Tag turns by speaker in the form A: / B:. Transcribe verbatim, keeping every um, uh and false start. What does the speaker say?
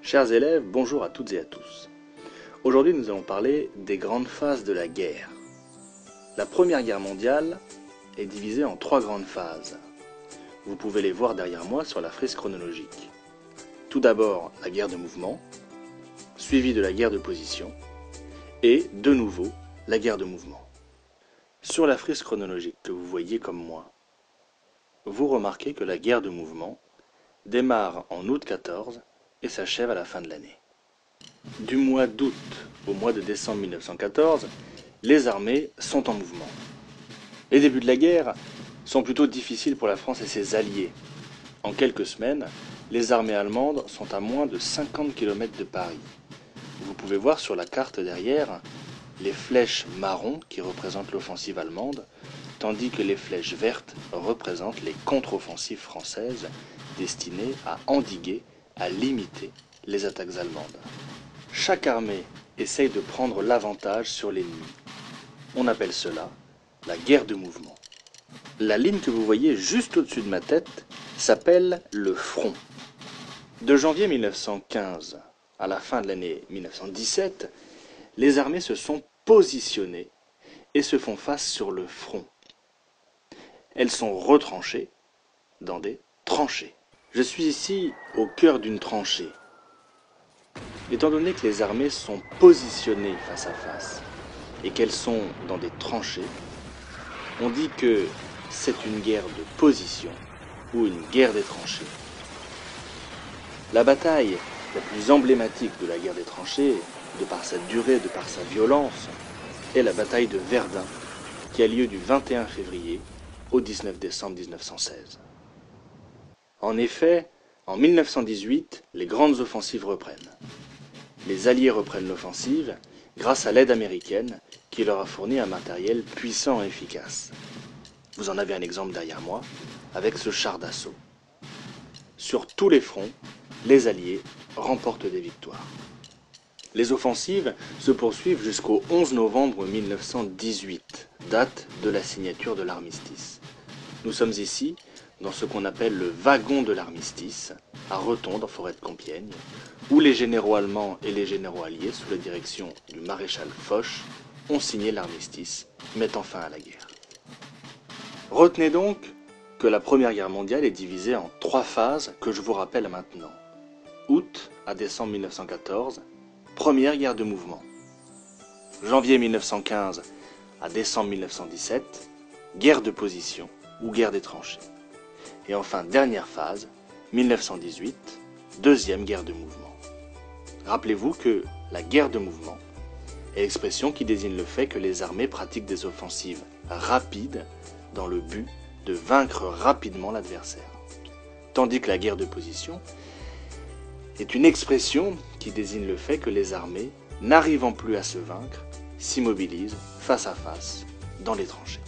A: Chers élèves, bonjour à toutes et à tous. Aujourd'hui, nous allons parler des grandes phases de la guerre. La Première Guerre mondiale est divisée en trois grandes phases. Vous pouvez les voir derrière moi sur la frise chronologique. Tout d'abord, la guerre de mouvement, suivie de la guerre de position, et, de nouveau, la guerre de mouvement. Sur la frise chronologique que vous voyez comme moi, vous remarquez que la guerre de mouvement démarre en août quatorze et s'achève à la fin de l'année. Du mois d'août au mois de décembre mille neuf cent quatorze, les armées sont en mouvement. Les débuts de la guerre sont plutôt difficiles pour la France et ses alliés. En quelques semaines, les armées allemandes sont à moins de cinquante kilomètres de Paris. Vous pouvez voir sur la carte derrière les flèches marron qui représentent l'offensive allemande, tandis que les flèches vertes représentent les contre-offensives françaises destinées à endiguer, à limiter les attaques allemandes. Chaque armée essaye de prendre l'avantage sur l'ennemi. On appelle cela la guerre de mouvement. La ligne que vous voyez juste au-dessus de ma tête s'appelle le front. De janvier mille neuf cent quinze à la fin de l'année mille neuf cent dix-sept, les armées se sont positionnées et se font face sur le front. Elles sont retranchées dans des tranchées. Je suis ici au cœur d'une tranchée. Étant donné que les armées sont positionnées face à face et qu'elles sont dans des tranchées, on dit que c'est une guerre de position ou une guerre des tranchées. La bataille la plus emblématique de la guerre des tranchées, de par sa durée, de par sa violence, est la bataille de Verdun, qui a lieu du vingt et un février au dix-neuf décembre mille neuf cent seize. En effet, en mille neuf cent dix-huit, les grandes offensives reprennent. Les Alliés reprennent l'offensive grâce à l'aide américaine qui leur a fourni un matériel puissant et efficace. Vous en avez un exemple derrière moi, avec ce char d'assaut. Sur tous les fronts, les Alliés remportent des victoires. Les offensives se poursuivent jusqu'au onze novembre mille neuf cent dix-huit, date de la signature de l'armistice. Nous sommes ici dans ce qu'on appelle le wagon de l'armistice, à Retonde, en forêt de Compiègne, où les généraux allemands et les généraux alliés, sous la direction du maréchal Foch, ont signé l'armistice, mettant fin à la guerre. Retenez donc que la Première Guerre mondiale est divisée en trois phases que je vous rappelle maintenant. Août à décembre mille neuf cent quatorze, Première Guerre de mouvement. Janvier mille neuf cent quinze à décembre mille neuf cent dix-sept, Guerre de position ou guerre des tranchées. Et enfin, dernière phase, mille neuf cent dix-huit, Deuxième Guerre de mouvement. Rappelez-vous que la guerre de mouvement est l'expression qui désigne le fait que les armées pratiquent des offensives rapides dans le but de vaincre rapidement l'adversaire. Tandis que la guerre de position est une expression qui désigne le fait que les armées, n'arrivant plus à se vaincre, s'immobilisent face à face dans les tranchées.